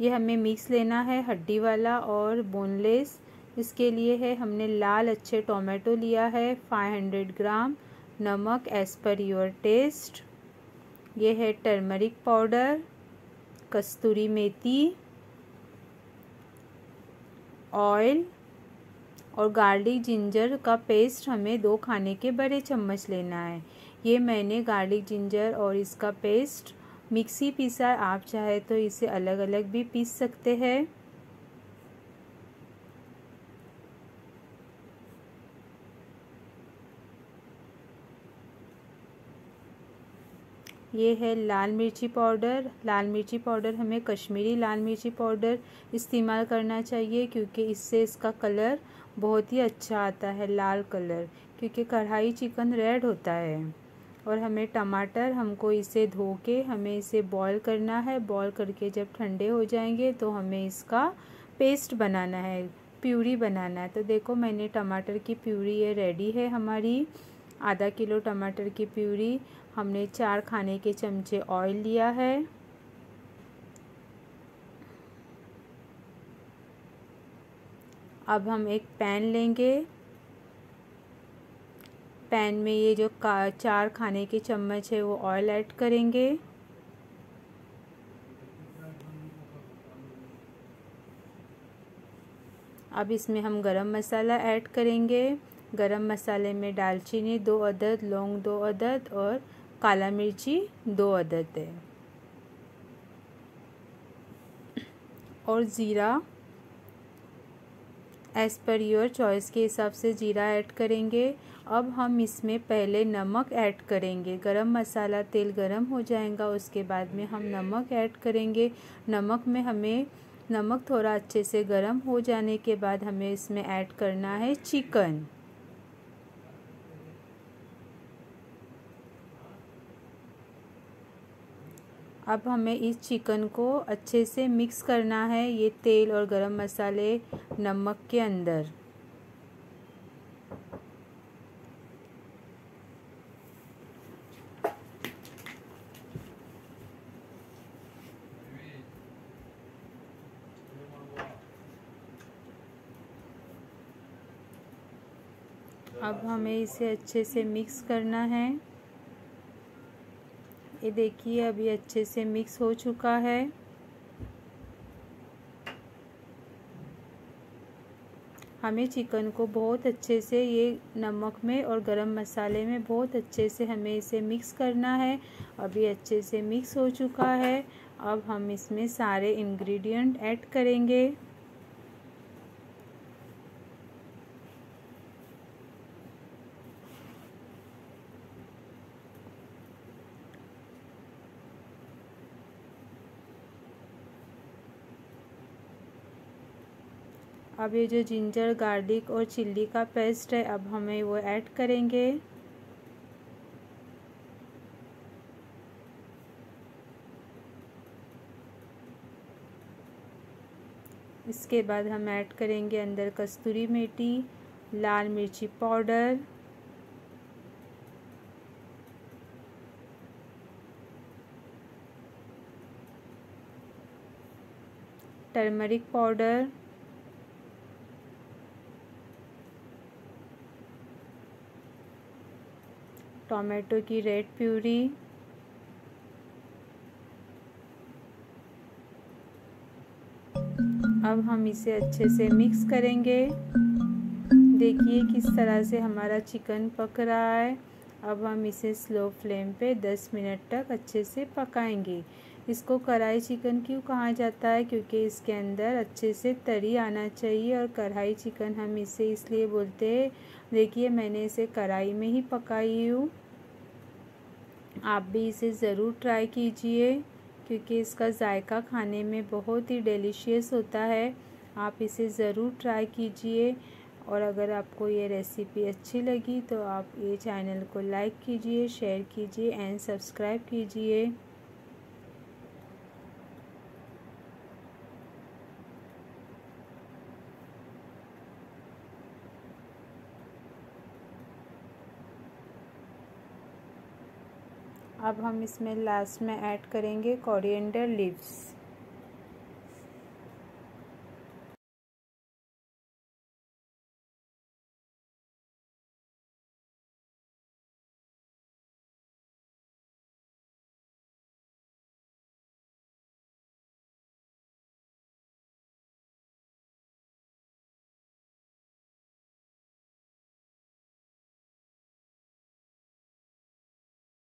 ये हमें मिक्स लेना है, हड्डी वाला और बोनलेस। इसके लिए है हमने लाल अच्छे टोमेटो लिया है 500 ग्राम, नमक एज़ पर योर टेस्ट, ये है turmeric powder, kasturi methi, oil और गार्लिक जिंजर का पेस्ट हमें 2 खाने के बड़े चम्मच लेना है। ये मैंने गार्लिक जिंजर और इसका पेस्ट मिक्सी पीसा, आप चाहे तो इसे अलग अलग भी पीस सकते हैं। ये है लाल मिर्ची पाउडर। लाल मिर्ची पाउडर हमें कश्मीरी लाल मिर्ची पाउडर इस्तेमाल करना चाहिए, क्योंकि इससे इसका कलर बहुत ही अच्छा आता है, लाल कलर, क्योंकि कढ़ाई चिकन रेड होता है। और हमें टमाटर, हमको इसे धो के हमें इसे बॉईल करना है। बॉईल करके जब ठंडे हो जाएंगे तो हमें इसका पेस्ट बनाना है, प्यूरी बनाना है। तो देखो मैंने टमाटर की प्यूरी ये रेडी है हमारी। आधा किलो टमाटर की प्यूरी, हमने 4 खाने के चमचे ऑयल लिया है। अब हम एक पैन लेंगे। पैन में ये जो 4 खाने के चम्मच है वो ऑयल ऐड करेंगे। अब इसमें हम गरम मसाला ऐड करेंगे। गरम मसाले में दालचीनी 2 अदद, लौंग 2 अदद और काला मिर्ची 2 अदद है, और ज़ीरा एज़ पर योर चॉइस के हिसाब से ज़ीरा ऐड करेंगे। अब हम इसमें पहले नमक ऐड करेंगे। गरम मसाला तेल गरम हो जाएगा, उसके बाद में हम नमक ऐड करेंगे। नमक थोड़ा अच्छे से गरम हो जाने के बाद हमें इसमें ऐड करना है चिकन। अब हमें इस चिकन को अच्छे से मिक्स करना है, ये तेल और गरम मसाले नमक के अंदर। अब हमें इसे अच्छे से मिक्स करना है। ये देखिए अभी अच्छे से मिक्स हो चुका है। हमें चिकन को बहुत अच्छे से ये नमक में और गरम मसाले में बहुत अच्छे से हमें इसे मिक्स करना है। अभी अच्छे से मिक्स हो चुका है। अब हम इसमें सारे इंग्रेडिएंट ऐड करेंगे। अब ये जो जिंजर, गार्लिक और चिल्ली का पेस्ट है, अब हमें वो ऐड करेंगे। इसके बाद हम ऐड करेंगे अंदर कस्तूरी मेथी, लाल मिर्ची पाउडर, टर्मरिक पाउडर, टोमेटो की रेड प्यूरी, अब हम इसे अच्छे से मिक्स करेंगे। देखिए किस तरह से हमारा चिकन पक रहा है। अब हम इसे स्लो फ्लेम पे 10 मिनट तक अच्छे से पकाएंगे। इसको कढ़ाई चिकन क्यों कहा जाता है, क्योंकि इसके अंदर अच्छे से तरी आना चाहिए, और कढ़ाई चिकन हम इसे इसलिए बोलते हैं। देखिए मैंने इसे कढ़ाई में ही पकाई हूँ। आप भी इसे ज़रूर ट्राई कीजिए, क्योंकि इसका जायका खाने में बहुत ही डिलीशियस होता है। आप इसे ज़रूर ट्राई कीजिए, और अगर आपको ये रेसिपी अच्छी लगी तो आप ये चैनल को लाइक कीजिए, शेयर कीजिए एंड सब्सक्राइब कीजिए। अब हम इसमें लास्ट में ऐड करेंगे कोरिएंडर लीव्स।